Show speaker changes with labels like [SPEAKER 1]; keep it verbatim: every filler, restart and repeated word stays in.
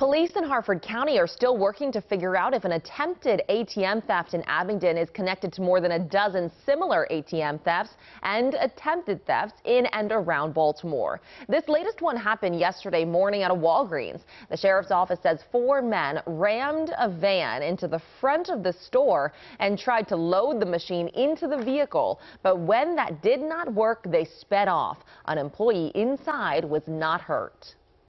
[SPEAKER 1] Police in Harford County are still working to figure out if an attempted A T M theft in Abingdon is connected to more than a dozen similar A T M thefts and attempted thefts in and around Baltimore. This latest one happened yesterday morning at a Walgreens. The sheriff's office says four men rammed a van into the front of the store and tried to load the machine into the vehicle. But when that did not work, they sped off. An employee inside was not hurt.